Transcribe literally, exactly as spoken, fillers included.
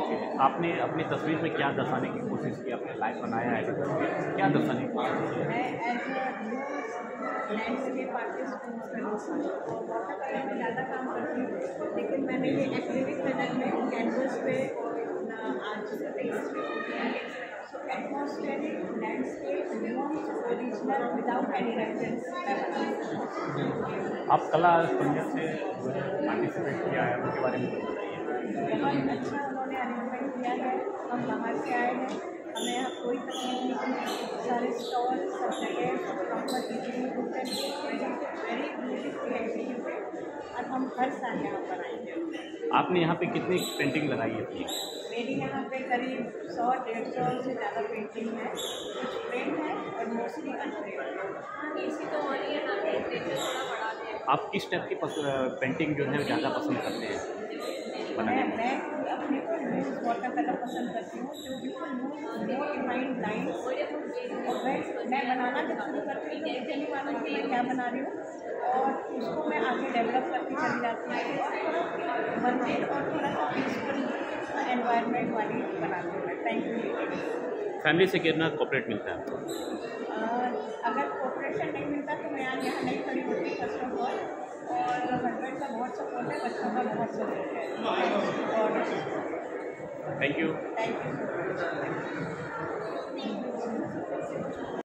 आपने अपनी तस्वीर में क्या दर्शाने की कोशिश की? आपने लाइव बनाया है तस्वीर, क्या दर्शाने की कोशिश की? मैं एज लैंडस्केप आर्टिस्ट हूँ, वाटर कलर में ज़्यादा काम करती हूँ, लेकिन मैंने ये एक्रिलिक कलर में कैनवस पे आज so atmospheric landscape original without any reference मैं बनाती हूँ। आप कला संध्या से पार्टिसिपेट किया है, उसके बारे में बताइए। बहुत अच्छा उन्होंने अरेंजमेंट किया है। हम बाहर से आए हैं, हमें यहाँ कोई तकलीफ नहीं हुई। सारे स्टॉल सब जगह proper easily book and very beautiful executed, और हम हर साल यहाँ पर आएंगे। आपने यहाँ पे कितनी पेंटिंग लगाई है अपनी? मेरी यहाँ पे करीब सौ डेढ़ सौ से ज़्यादा पेंटिंग है, कुछ फ्रेम है और मोस्टली अनफ्रेम। इसी तो और ये ना टेम्परेचर थोड़ा बढ़ा दें। आप किस टाइप की पेंटिंग जो है ज़्यादा पसंद करते हैं बनाने मैं में? मैं अपने को लूज वाटर कलर पसंद करती हूँ, जो बिल्कुल लूज नो डिफाइंड लाइन्स, और मैं मैं बनाना जब शुरू करती हूँ तो मुझे नहीं मालूम कि मैं क्या बना रही हूँ, और उसको मैं आगे डेवलप करती चली जाती हूँ और थोड़ा मंदिर और थोड़ा सा पीसफुल एनवायरनमेंट वाली बनाती हूँ मैं। Thank you. फैमिली से कितना कोऑपरेट मिलता है आपको? अगर कोऑपरेशन नहीं मिलता तो मैं आज यहाँ नहीं खड़ी होती फर्स्ट ऑफ ऑल, और हस्बैंड का बहुत सपोर्ट है, बच्चों का बहुत सपोर्ट है। और थैंक यू। Thank you.